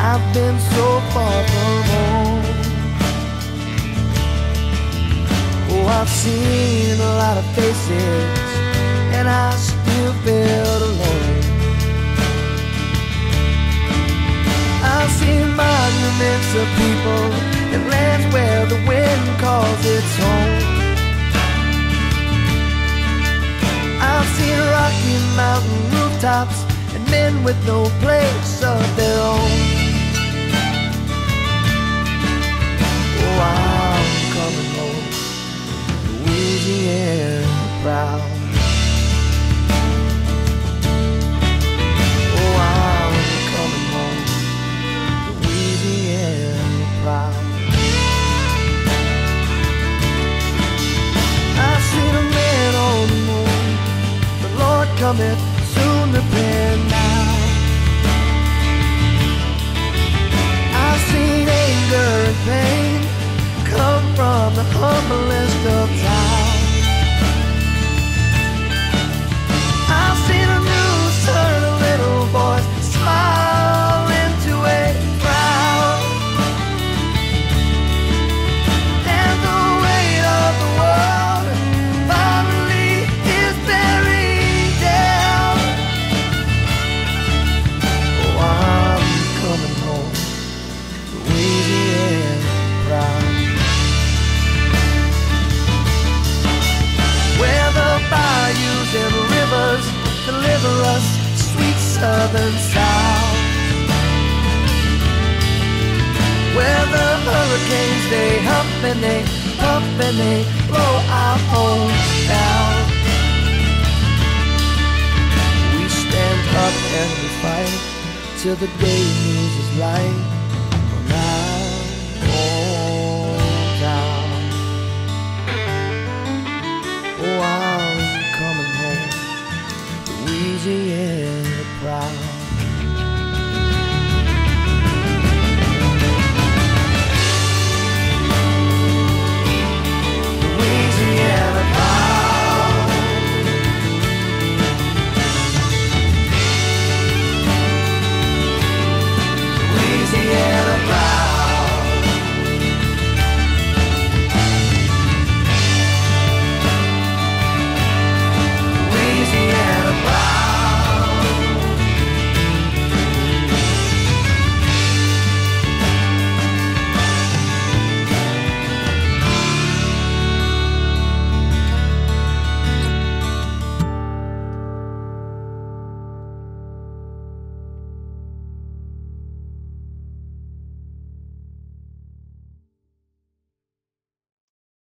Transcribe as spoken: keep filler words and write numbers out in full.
I've been so far from home. Oh, I've seen a lot of faces, and I still feel alone. I've seen monuments of people in lands where the wind calls its home. I've seen rocky mountain rooftops and men with no place of their own. Oh, I'm coming home, Louisiana proud. Oh, I'm coming home, Louisiana proud. I've seen a man on the moon, the Lord cometh soon to pen now. I've seen anger and pain come from the humblest of towns. I've seen a news turn a little boy's smile into a frown, and the weight of the world finally is buried down. Oh, I'm coming home, Louisiana proud. Where the bayous and rivers deliver us sweet southern sound. Where the hurricanes they huff and they puff and they blow our homes down. We stand up and we fight till the day news is light.